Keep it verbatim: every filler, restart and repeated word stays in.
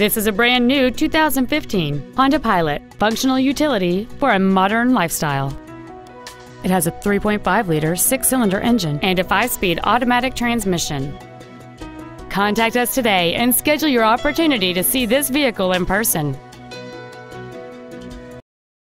This is a brand new two thousand fifteen Honda Pilot, functional utility for a modern lifestyle. It has a three point five liter six-cylinder engine and a five-speed automatic transmission. Contact us today and schedule your opportunity to see this vehicle in person.